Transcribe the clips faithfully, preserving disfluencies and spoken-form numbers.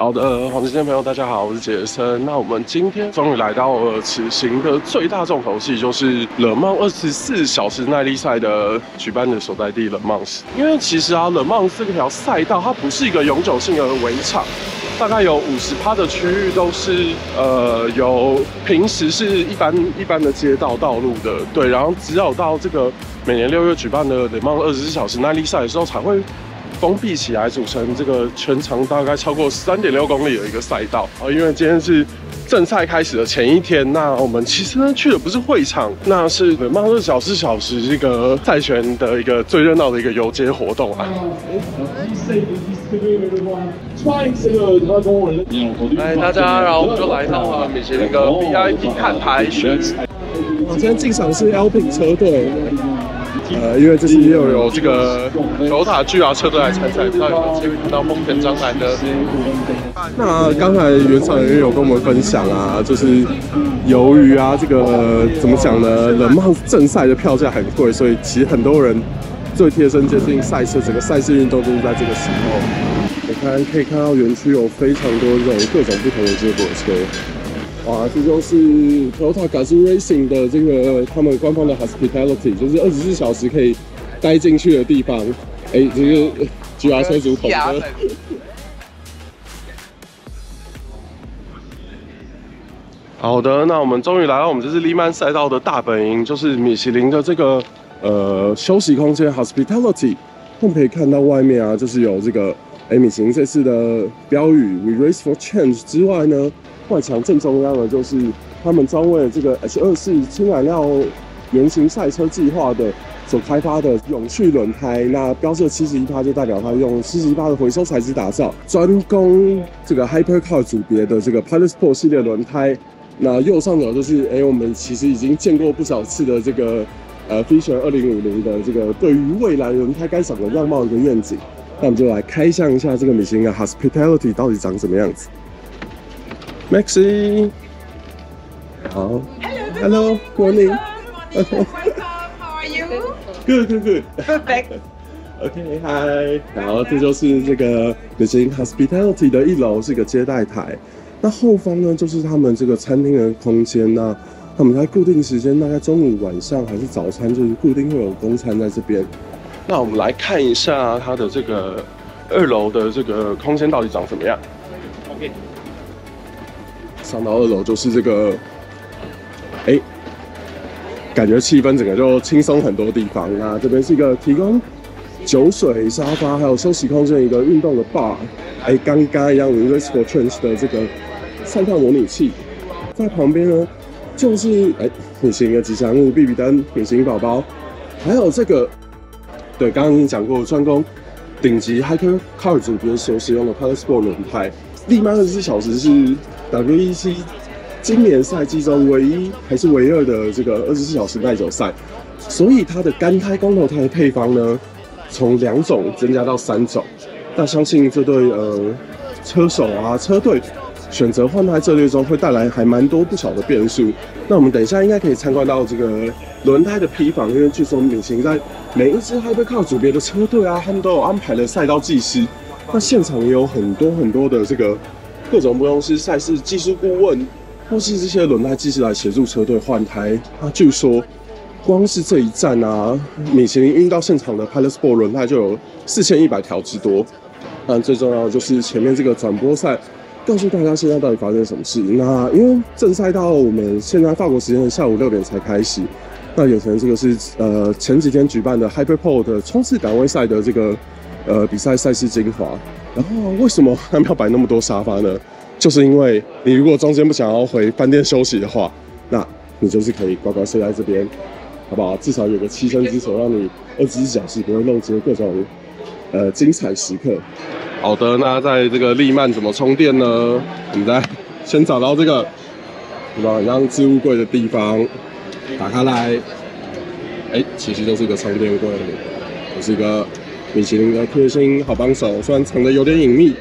好的，黄金线朋友，大家好，我是杰森。那我们今天终于来到了此行的最大重头戏，就是勒芒二十四小时耐力赛的举办的所在地勒芒市。因为其实啊，勒芒这条赛道它不是一个永久性的围场，大概有五十趴的区域都是呃有平时是一般一般的街道道路的，对，然后只有到这个每年六月举办的勒芒二十四小时耐力赛的时候才会封闭起来，组成这个全长大概超过三点六公里的一个赛道啊。因为今天是正赛开始的前一天，那我们其实呢去的不是会场，那是勒芒二十四小时这个赛权的一个最热闹的一个游街活动啊。来，大家，然后我们就来到了米其林的 V I P 看台区。今天进场是 Alpine 车队。呃，因为这次又有这个Toyota G R车队来参赛，不知道有没有机会看到丰田章男的。那刚才原厂人员有跟我们分享啊，就是由于啊这个怎么讲呢，勒芒正赛的票价很贵，所以其实很多人最贴身接近赛车，整个赛事运动就是在这个时候。你看，可以看到园区有非常多这种各种不同的接驳车。哇，这就是 Toyota Gazoo Racing 的这个他们官方的 Hospitality， 就是二十四小时可以待进去的地方。哎、欸，这个 G R 车主捧的。好的，那我们终于来到我们这次利曼赛道的大本营，就是米其林的这个呃休息空间 Hospitality。我们可以看到外面啊，就是有这个哎、欸、米其林这次的标语 We Race for Change 之外呢。外墙正中央的就是他们专为这个 H 二四氢燃料原型赛车计划的所开发的永续轮胎，那标示七十一趴就代表它用七十一趴的回收材质打造，专攻这个 Hypercar 组别的这个 Pilot Sport 系列轮胎。那右上角就是哎、欸，我们其实已经见过不少次的这个呃 Fisher 二零五零的这个对于未来轮胎该长的样貌的一个愿景。那我们就来开箱一下这个米其林的 Hospitality 到底长什么样子。Maxi， 好 ，Hello， morning， welcome. How are you? Good, good, good. Perfect. OK, hi. 然后这就是这个米其林 Hospitality 的一楼，是一个接待台。那后方呢，就是他们这个餐厅的空间。那他们在固定时间，大概中午、晚上还是早餐，就是固定会有公餐在这边。那我们来看一下它的这个二楼的这个空间到底长什么样。OK。上到二楼就是这个，哎、欸，感觉气氛整个就轻松很多地方。那这边是一个提供酒水、沙发还有休息空间的一个运动的 bar， 哎、欸，刚刚一样 Race for Change 的这个赛道模拟器，在旁边呢就是哎、欸、米其林的吉祥物 B B 灯、米其林宝宝，还有这个对刚刚已经讲过专攻顶级 Hypercar 组别所使用的 Pilot Sport 轮胎。利曼二十四小时是 W E C 今年赛季中唯一还是唯二的这个二十四小时耐久赛，所以它的干胎、光头胎的配方呢，从两种增加到三种。那相信这对呃车手啊、车队选择换胎策略中会带来还蛮多不小的变数。那我们等一下应该可以参观到这个轮胎的批房，因为据说米其林在每一支 Hypercar 组别的车队啊，他们都有安排了赛道技师。那现场也有很多很多的这个各种不同是赛事技术顾问，或是这些轮胎技师来协助车队换胎。那据说，光是这一站啊，米其林运到现场的 Pilot Sport 轮胎就有四千一百条之多。但最重要的就是前面这个转播赛，告诉大家现在到底发生什么事。那因为正赛道我们现在法国时间的下午六点才开始，那有可能这个是呃前几天举办的 Hyperpole 的冲刺杆位赛的这个。呃，比赛赛事精华。然后为什么他们要摆那么多沙发呢？就是因为你如果中间不想要回饭店休息的话，那你就是可以乖乖睡在这边，好不好？至少有个栖身之所，让你二十四小时不会漏接各种呃精彩时刻。好的，那在这个利曼怎么充电呢？我们再先找到这个，对吧？很像置物柜的地方，打开来，哎、欸，其实就是一个充电柜，就是一个。米其林的贴心好帮手，虽然藏得有点隐秘。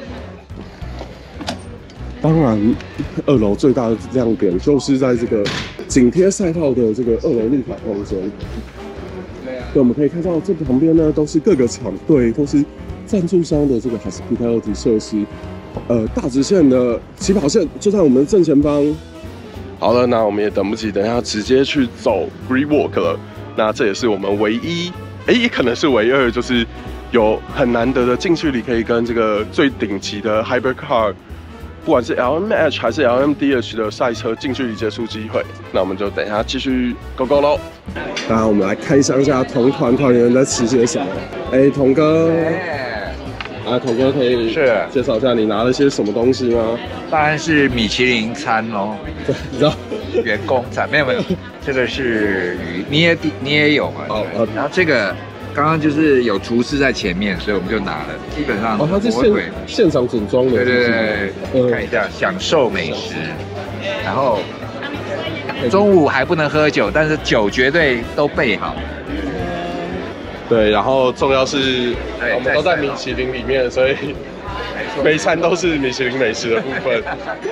当然，二楼最大的亮点就是在这个紧贴赛道的这个二楼入场空间。对，我们可以看到这旁边呢都是各个厂队，都是赞助商的这个 hospitality 设施。 呃大直线的起跑线就在我们的正前方。好了，那我们也等不及，等一下直接去走 Green Walk 了。那这也是我们唯一，哎，也可能是唯二，就是有很难得的近距离可以跟这个最顶级的 Hypercar。 不管是 L M H 还是 L M D H 的赛车近距离接触机会，那我们就等一下继续 go go 喽。当然，我们来开箱一下同团团员在吃些什么。哎，童哥，啊，童哥可以是介绍一下你拿了些什么东西吗？ 当然是米其林餐喽， 对，你知道员工餐没有没有，这个是鱼，你也你也有嘛？ 哦对。然后这个刚刚就是有厨师在前面，所以我们就拿了，基本上哦，它是现现场整装的， 对对对， 嗯， 看一下享受美食，然后中午还不能喝酒，但是酒绝对都备好。 对，然后重要是我们都在米其林里面，所以每餐都是米其林美食的部分。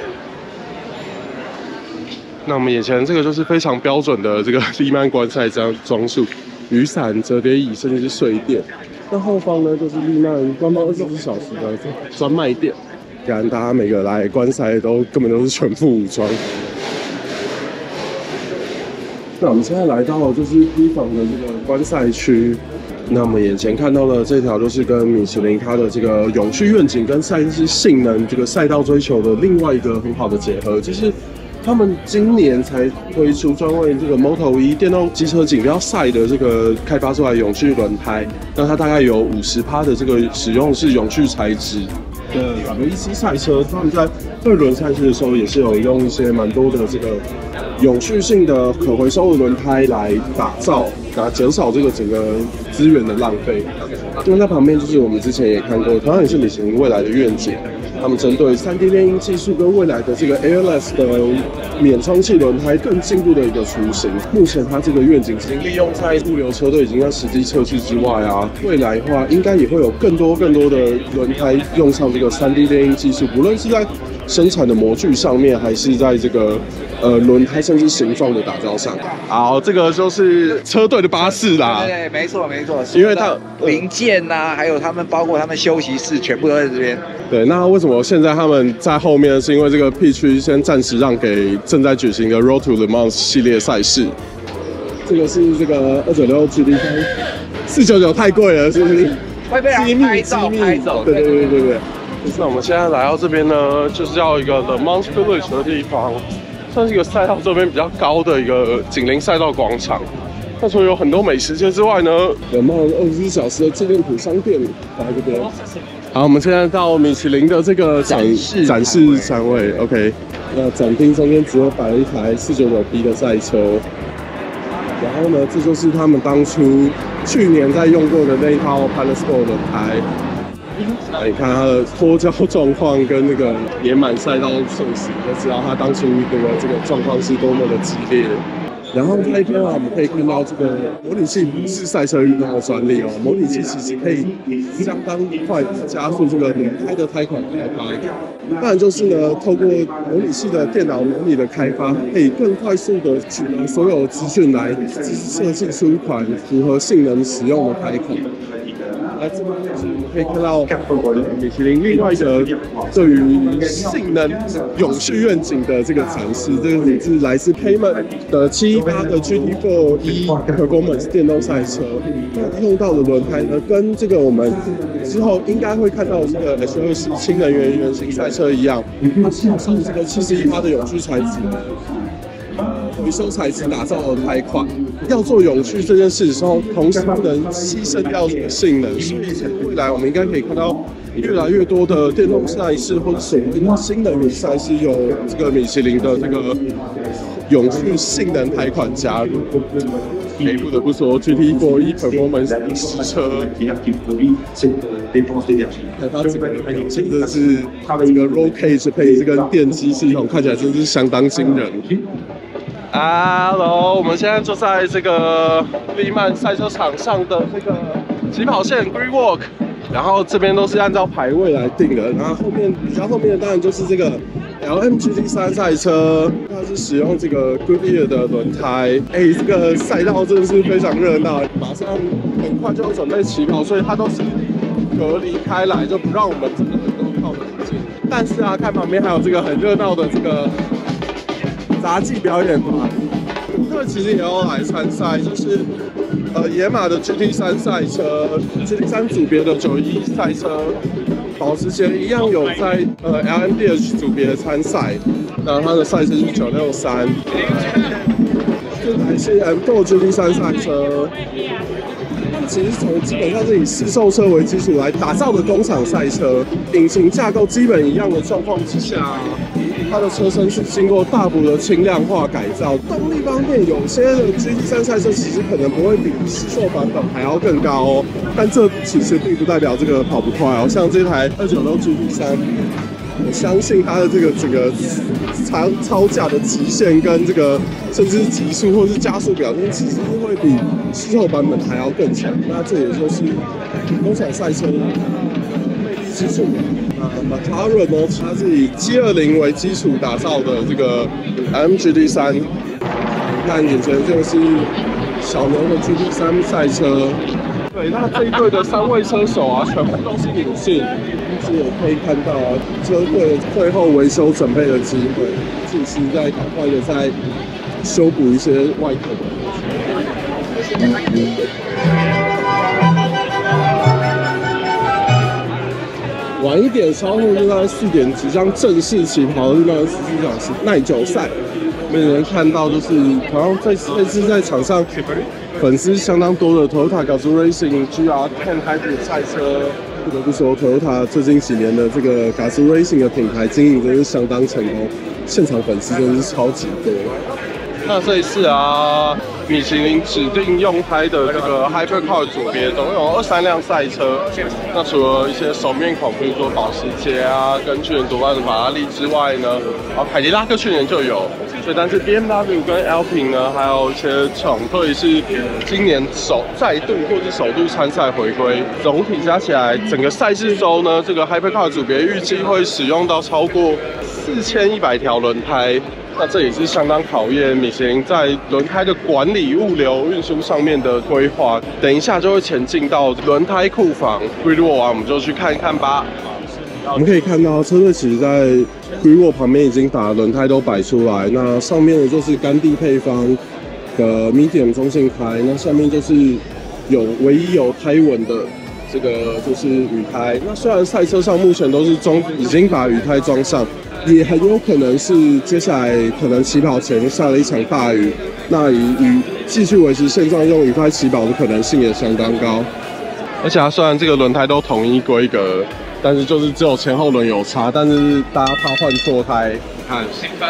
那我们眼前这个就是非常标准的这个利曼观赛这样装束，雨伞、折叠椅，甚至是睡垫。那后方呢，就是利曼官方二十四小时的专卖店，感觉大家每个来观赛都根本都是全副武装。那我们现在来到就是 B 房的这个观赛区。那我们眼前看到的这条就是跟米其林它的这个永续愿景跟赛事性能这个赛道追求的另外一个很好的结合，就是他们今年才推出专为这个 Moto 一电动机车锦标赛的这个开发出来永续轮胎，那它大概有 百分之五十 的这个使用是永续材质的 W E C 赛车，他们在二轮赛事的时候也是有用一些蛮多的这个永续性的可回收的轮胎来打造，然后减少这个整个资源的浪费。因为在旁边就是我们之前也看过，同样也是米其林未来的愿景，他们针对 三 D 猎鹰技术跟未来的这个 Airless 的免充气轮胎更进步的一个雏形。目前它这个愿景已经利用在物流车队已经在实际测试之外啊，未来的话应该也会有更多更多的轮胎用上这个 三 D 猎鹰技术，不论是在生产的模具上面，还是在这个呃轮胎甚至形状的打造上。好，这个就是车队的巴士啦。 对对，没错没错， 因为它零件呐、啊，还有他们包括他们休息室，全部都在这边。 对，那为什么现在他们在后面？是因为这个 P 区先暂时让给正在举行的 Road to Le Mans 系列赛事。这个是这个二九六 G T 三，四九九太贵了，是不是？ 会被人拍照拍走。 对对对对对。那我们现在来到这边呢，就是要一个 Le Mans Village 的地方，算是一个赛道这边比较高的一个紧邻赛道广场。那除了有很多美食街之外呢，Le Mans二十四小时的纪念品商店在这边。好，我们现在到米其林的这个展示展示摊位 ，OK。那展厅中间只有摆了一台四九九 P 的赛车，然后呢，这就是他们当初去年在用过的那一套 Palasport 轮胎。你看它的脱胶状况跟那个年满赛道受死，就知道它当初这个这个状况是多么的激烈。然后这一边啊，我们可以看到这个模拟器不是赛车运动的专利哦，模拟器其实可以相当快的加速这个轮胎的胎款开发。当然就是呢，透过模拟器的电脑模拟的开发，可以更快速的取得所有资讯来设计出一款符合性能使用的胎款。来这边就是我们可以看到米其林另外一个对于性能永续愿景的这个展示，这个是来自 Cayman 的七一八的 G T 四 E Performance 电动赛车，用到的轮胎呢，跟这个我们之后应该会看到这个 H 二十氢能源原型赛车一样，它是用这个七十一趴的永续材质。回收材质打造的胎款，要做永续这件事的时候，同时不能牺牲掉这个性能，所以未来我们应该可以看到越来越多的电动赛事或者所谓的新能源赛事有这个米其林的这个永续性能胎款加入。哎，不得不说 ，G T 四 E Performance 实车，看它这个真的是它的一个 roll cage 配这个电机系统，看起来真是相当惊人。Hello， 我们现在就在这个利曼赛车场上的这个起跑线 Green Walk， 然后这边都是按照排位来定的，然后后面比较后面的当然就是这个 L M G T 三赛车，它是使用这个 Goodyear 的轮胎，哎，这个赛道真的是非常热闹，马上很快就要准备起跑，所以它都是隔离开来，就不让我们真的能够靠得很近。但但是啊，看旁边还有这个很热闹的这个杂技表演团，他们其实也要来参赛，就是呃野马的 G T 三赛车、G T 三组别的九一一赛车，保时捷一样有在呃 L M D H 组别参赛，那它的赛车是九六三，这台是 M 四 G T 三赛车。其实从基本上是以试售车为基础来打造的工厂赛车，引擎架构基本一样的状况之下，它的车身是经过大幅的轻量化改造。动力方面，有些的 G T 三赛车其实可能不会比试售版本还要更高哦，但这其实并不代表这个跑不快哦。像这台二九六 G T 三，我相信它的这个整个超超价的极限跟这个甚至极速或是加速表现，其实是会比事后版本还要更强。那这也就是工厂赛车的魅力之处。啊 ，McLaren 呢，它是以 G 二零为基础打造的这个 M G T 三。看眼前这个是小牛的 G T 三赛车。对，那这一队的三位车手啊，全部都是女性。其实也可以看到啊，车队会后维修准备的机会，其实在赶快的在修补一些外壳的东西。晚一点，稍后就在四点即将正式起跑的那十四小时耐久赛，没人看到就是好像在这次在场上粉丝相当多的 Toyota Gazoo Racing G R 十 Hybrid 赛车。不得不说 ，Toyota 最近几年的这个 Gazoo Racing 的品牌经营真是相当成功，现场粉丝真的是超级多。那这一次啊，米其林指定用胎的这个 Hypercar 组别，总共有二三辆赛车。那除了一些熟面孔，比如说保时捷啊，跟去年夺冠的法拉利之外呢，啊，凯迪拉克去年就有。所以，但是 B M W 跟 Alpine 呢，还有一些厂队是今年首再度或是首度参赛回归。总体加起来，整个赛事周呢，这个 Hypercar 组别预计会使用到超过四千一百条轮胎。那这也是相当考验米其林在轮胎的管理、物流、运输上面的规划。等一下就会前进到轮胎库房 Greenwall 啊，我们就去看一看吧。我们可以看到，车队其实在 Greenwall 旁边已经把轮胎都摆出来。那上面的就是干地配方的 Medium 中性胎，那下面就是有唯一有胎纹的这个就是雨胎。那虽然赛车上目前都是装已经把雨胎装上。也很有可能是接下来可能起跑前下了一场大雨，那以雨继续维持现状用雨胎起跑的可能性也相当高。而且它虽然这个轮胎都统一规格，但是就是只有前后轮有差，但是大家怕换错胎。看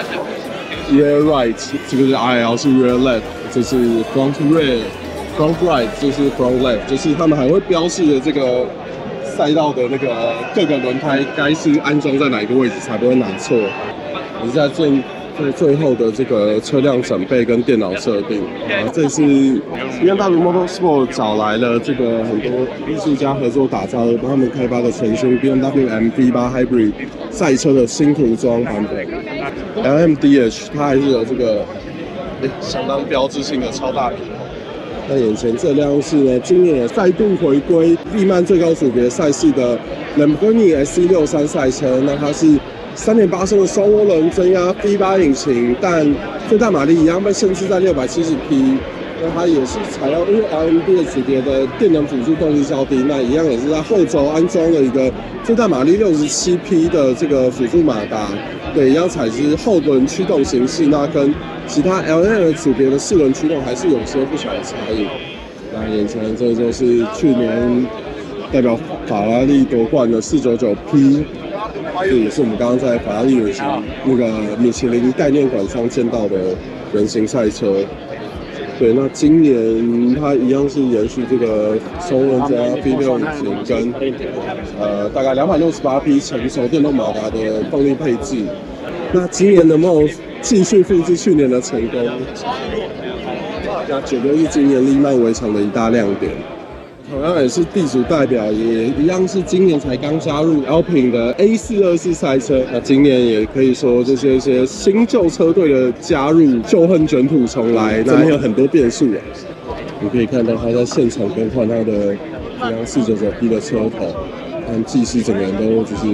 ，Rear right 这个是 R L 是 Rear left， 这是 Front rear，Front right 就是 Front left， 就是他们还会标示的这个。赛道的那个各个轮胎该是安装在哪一个位置，才不会拿错。也是在最在最后的这个车辆整备跟电脑设定啊，这是 B M W Motorsport 找来了这个很多艺术家合作打造的，帮他们开发的全新 B M W M V 八 Hybrid 赛车的新涂装版本。L M D H 它还是有这个诶相当标志性的超大屏。那眼前这辆是呢，今年也再度回归利曼最高组别赛事的 Lamborghini S C 六三赛车。那它是 三点八 升的双涡轮增压 V 八 引擎，但最大马力一样被限制在六百七十匹。那它也是采用因为 L M D 的组别的电能辅助动力较低，那一样也是在后轴安装了一个最大马力六十七匹的这个辅助马达。对，一样采是后轮驱动形式，那跟其他 L M D 组别的四轮驱动还是有些不小的差异。那眼前这就是去年代表法拉利夺冠的四九九 P， 这也是我们刚刚在法拉利人形那个米其林概念馆上见到的人形赛车。对，那今年它一样是延续这个双涡轮增压 V 六引擎跟呃大概两百六十八匹成熟电动马达的动力配置。那今年能不能继续复制去年的成功？那绝对是今年利曼围场的一大亮点。同样也是地主代表，也一样是今年才刚加入 Alpine 的 A 四二四赛车。那今年也可以说这些一些新旧车队的加入，旧恨卷土重来，那有很多变数啊。你可以看到他在现场更换他的一样四九九 P 的车头，但技师整个人都就是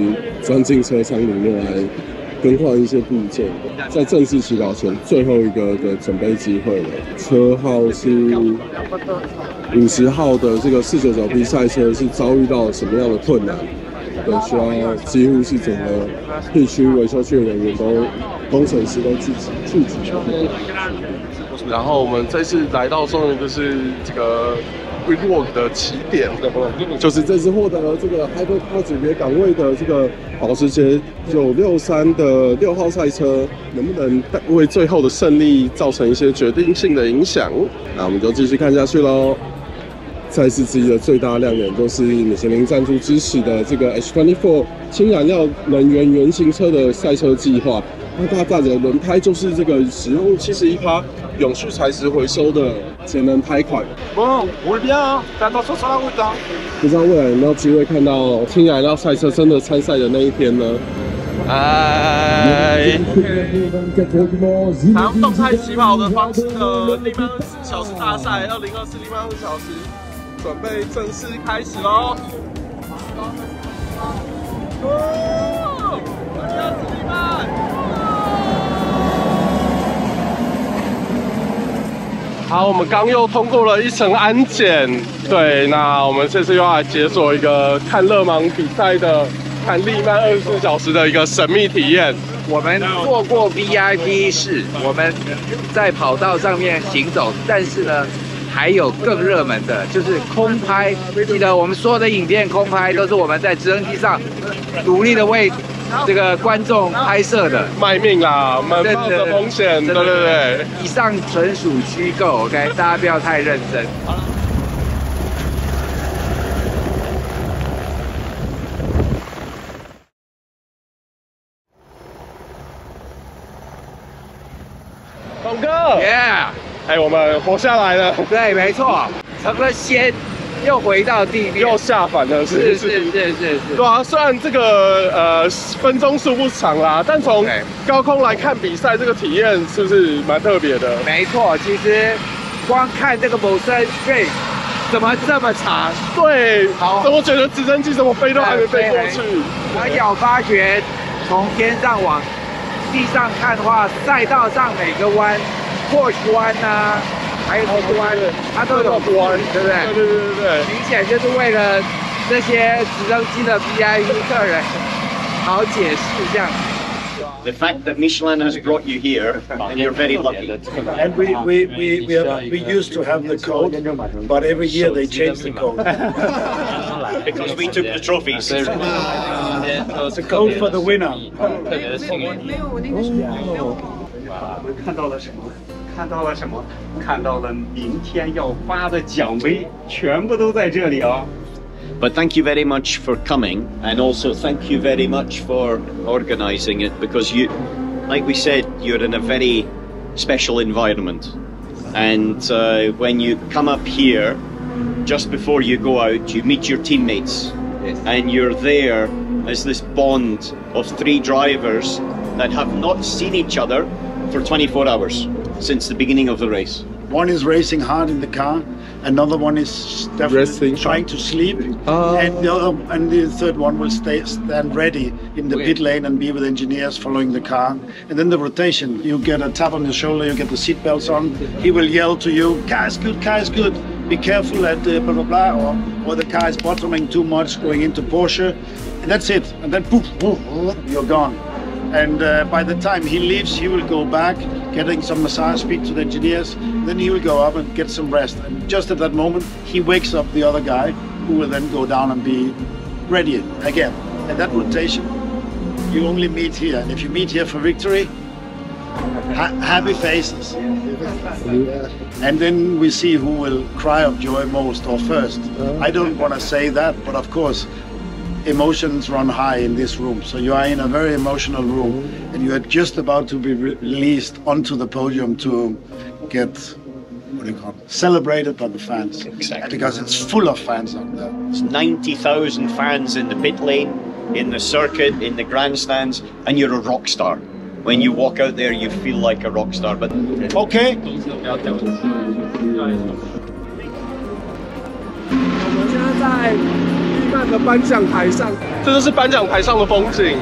钻进车舱里面来更换一些部件。在正式起跑前，最后一个的准备机会了。车号是五十号的这个四九九 P 赛车是遭遇到什么样的困难？对，需要几乎是整个地区维修区的人员都工程师都聚集聚集。然后我们这次来到终于就是这个 Greenwalk 的起点，就是这次获得了这个 Hypercar 组别岗位的这个保时捷九六三的六号赛车，能不能为最后的胜利造成一些决定性的影响？那我们就继续看下去喽。赛事之一的最大亮点就是米其林赞助支持的这个 H 二十四 氢燃料能源原型车的赛车计划。那它带的轮胎就是这个使用 百分之七十一 永续材质回收的节能胎款。 Bon, roule bien, hein. Fais attention sur la route, hein. 不知道未来有没有机会看到氢燃料赛车真的参赛的那一天呢？ 嗨！采用动态起跑的方式的利曼二十四小时大赛，二零二四利曼二十四小时准备正式开始喽！哦，二零二四利曼！好，我们刚又通过了一层安检，对，那我们这次又要来解锁一个看勒芒比赛的。看利曼二十四小时的一个神秘体验， 我们做过 V I P 室，我们在跑道上面行走，但是呢，还有更热门的，就是空拍。记得我们所有的影片空拍都是我们在直升机上努力的为这个观众拍摄的， 卖命啦，我们冒着风险，对对对。 以上纯属虚构 ，OK， 大家不要太认真。 董哥 ，Yeah， 哎，我们活下来了。 对，没错，成了仙，又回到地面， 又下凡了， 是是是是是是。 对啊，虽然这个呃分钟数不长啦，但从高空来看比赛，这个体验是不是蛮特别的？ 没错，其实光看这个某森 Street 怎么这么长？ 对，好，我觉得直升机怎么飞都还没飞过去。 我有发觉，从天上往地上看的话，赛道上每个弯 ，Porsche 弯啊，还有什么弯，它都有弯，对不对？ 对对对对对， 明显就是为了这些直升机的 V I P 客人好解释这样。 The fact that Michelin has brought you here, and you're very lucky. And we we we we, have, we used to have the code, but every year they change the code. Because we took the trophies. The code for the winner. 看到了什么？看到了什么？看到了明天要发的奖杯，全部都在这里啊！ But thank you very much for coming, and also thank you very much for organising it, because you, like we said, you're in a very special environment. And uh, when you come up here, just before you go out, you meet your teammates. Yes. And you're there as this bond of three drivers that have not seen each other for twenty-four hours since the beginning of the race. One is racing hard in the car, another one is definitely Resting. trying to sleep, uh, and the other, and the third one will stay stand ready in the pit lane and be with engineers following the car. And then the rotation, you get a tap on your shoulder, you get the seat belts on. He will yell to you, "Car is good, car is good. Be careful at uh, blah blah blah," or or the car is bottoming too much, going into Porsche, and that's it. And then poof, poof, you're gone. And uh, by the time he leaves, he will go back, getting some massage, speak to the engineers. Then he will go up and get some rest. And just at that moment, he wakes up the other guy, who will then go down and be ready again. And that rotation, you only meet here. And if you meet here for victory, ha happy faces. And then we see who will cry of joy most or first. I don't want to say that, but of course, emotions run high in this room. So you are in a very emotional room, and you are just about to be re released onto the podium to get, what do you call it, celebrated by the fans. Exactly. Because it's full of fans out there. It's ninety thousand fans in the pit lane, in the circuit, in the grandstands, and you're a rock star. When you walk out there, you feel like a rock star. But okay. 我们现在在利曼曼的颁奖台上， 这就是颁奖台上的风景。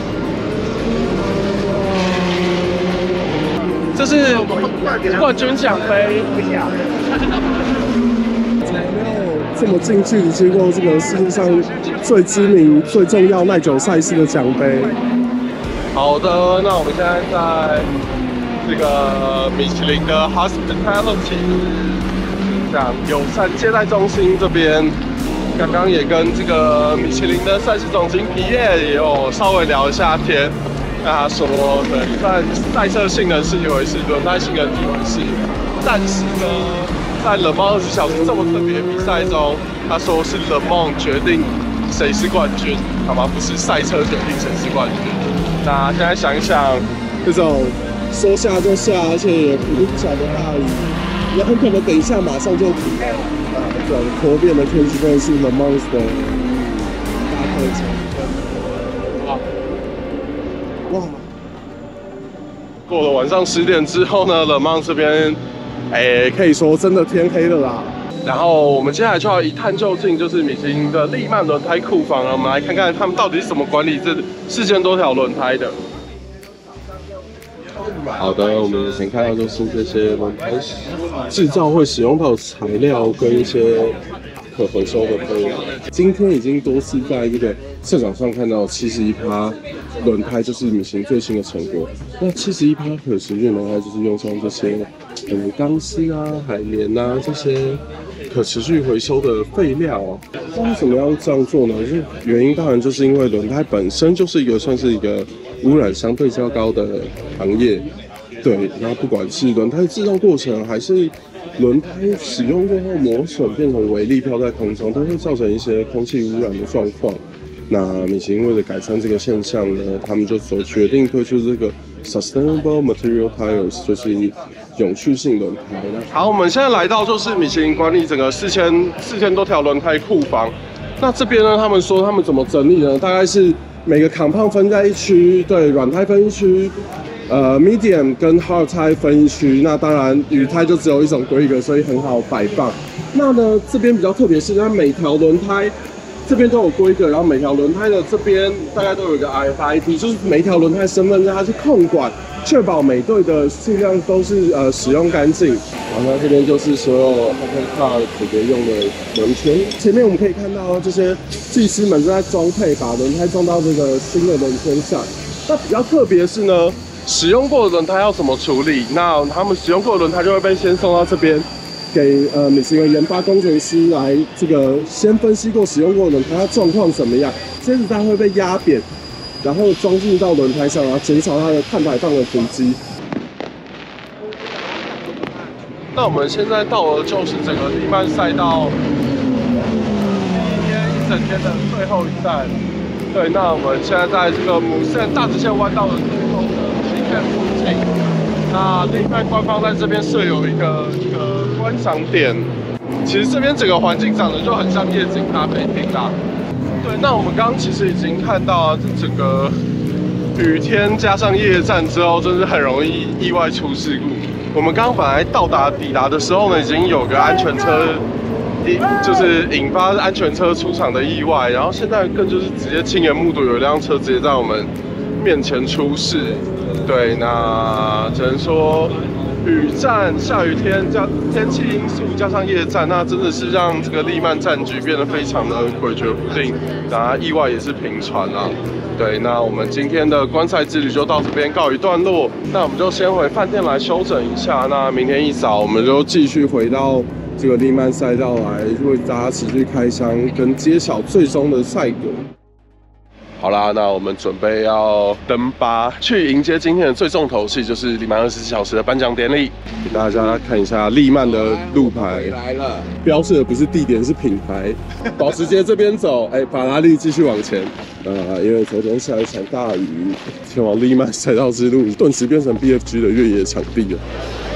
这是冠军奖杯。 这么近距离接过这个世界上最知名、最重要耐久赛事的奖杯。 好的，那我们现在在这个米其林的 Hospitality 讲友善接待中心这边，刚刚也跟这个米其林的赛事总经皮耶也有稍微聊一下天。那他说，对，算赛车性能是一回事，轮胎性能一回事，但是呢，在Le Mans二十小时这么特别的比赛中，他说是 Le Mans决定谁是冠军，好吗？不是赛车决定谁是冠军。那现在想一想， 这种说下就下，而且也不下的大雨，也很可能等一下马上就停了。啊，这种多变的天气真的是 Le Mans 的大特征。哇哇！ 过了晚上十点之后呢，Le Mans这边， 哎，可以说真的天黑了啦。 然后我们接下来就要一探究竟，就是米其林的利曼轮胎库房，我们来看看他们到底是怎么管理这四千多条轮胎的。 好的，我们以前看到就是这些轮胎制造会使用到的材料跟一些可回收的废料。今天已经多次在这个现场上看到七十一趴轮胎就是米其林最新的成果。那七十一趴可持续轮胎就是用上这些呃钢丝啊、海绵啊这些可持续回收的废料啊。那为什么要这样做呢？就是原因当然就是因为轮胎本身就是一个算是一个污染相对较高的行业。对，那不管是轮胎制造过程，还是轮胎使用过后磨损变成微粒飘在空中，都会造成一些空气污染的状况。那米其林为了改善这个现象呢，他们就所决定推出这个 Sustainable Material Tires， 就是永续性轮胎。 好，我们现在来到就是米其林管理整个四千四千多条轮胎库房。那这边呢，他们说他们怎么整理呢？大概是每个 compound 分在一区，对，软胎分一区。呃 ，medium 跟 hard 胎分一区，那当然雨胎就只有一种规格，所以很好摆放。那呢，这边比较特别是，它每条轮胎这边都有规格，然后每条轮胎的这边大概都有一个 R F I D， 就是每一条轮胎身份证它是控管，确保每队的数量都是呃使用干净。然后呢，这边就是所有 Hyper Car 特别用的轮圈。前面我们可以看到这些技师们正在装配，把轮胎装到这个新的轮圈上。那比较特别是呢。使用过的轮胎要怎么处理？那他们使用过的轮胎就会被先送到这边，给呃米其林研发工程师来这个先分析过使用过的轮胎它状况怎么样，接着它会被压扁，然后装进到轮胎上，然后减少它的碳排放的体积。 那我们现在到了就是整个利曼赛道第一天一整天的最后一站。对，那我们现在在这个母线大直线弯道的最后的起点附近。那利曼官方在这边设有一个一个观赏点，其实这边整个环境长得就很像夜景咖啡厅啦。对，那我们刚刚其实已经看到啊，这整个雨天加上夜战之后，真是很容易意外出事故。我们刚刚本来到达抵达的时候呢，已经有个安全车。就是引发安全车出场的意外，然后现在更就是直接亲眼目睹有一辆车直接在我们面前出事。对，那只能说雨战、下雨天加天气因素加上夜战，那真的是让这个利曼战局变得非常的诡谲不定，然后意外也是频传啊。对，那我们今天的观赛之旅就到这边告一段落，那我们就先回饭店来休整一下，那明天一早我们就继续回到。这个利曼赛道来为大家持续开箱跟揭晓最终的赛果。好啦，那我们准备要登巴去迎接今天的最重头戏，就是利曼二十四小时的颁奖典礼。给大家看一下利曼的路牌， 来了， 标示的不是地点，是品牌。保时捷这边走，哎，法拉利继续往前。呃，因为昨天下一场大雨，前往利曼赛道之路顿时变成 B F G 的越野场地了。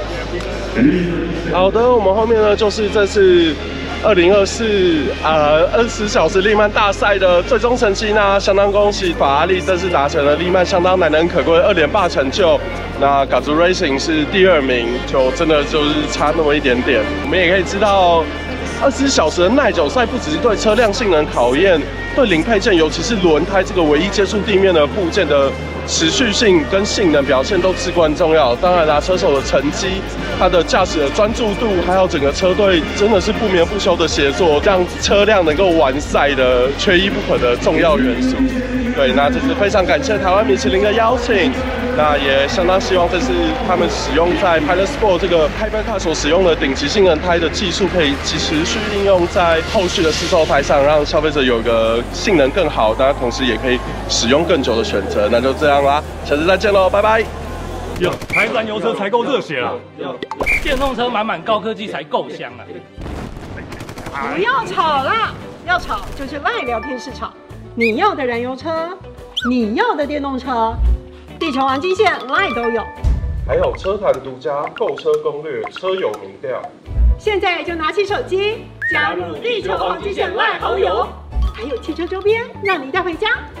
好的，我们后面呢就是这次二零二四呃二十小时利曼大赛的最终成绩呢，相当恭喜法拉利正式达成了利曼相当难能可贵的二连霸成就。那 Gazoo Racing 是第二名，就真的就是差那么一点点。我们也可以知道， 二十四小时的耐久赛不只是对车辆性能考验，对零配件，尤其是轮胎这个唯一接触地面的部件的持续性跟性能表现都至关重要。当然啦，车手的成绩、他的驾驶的专注度，还有整个车队真的是不眠不休的协作，让车辆能够完赛的缺一不可的重要元素。对，那这是非常感谢台湾米其林的邀请，那也相当希望这是他们使用在 Pilot Sport 这个 Hypercar 所使用的顶级性能胎的技术，可以持续应用在后续的试售胎上，让消费者有一个性能更好，当然同时也可以使用更久的选择。那就这样啦，下次再见喽，拜拜。 有台燃油车才够热血啊，电动车满满高科技才够香啊！ 不要吵啦，要吵就去赖聊天室吵。你要的燃油车，你要的电动车，地球黄金线赖都有。 还有车坛独家购车攻略、车友民调。 现在就拿起手机加入地球黄金线赖好友，还有汽车周边让你带回家。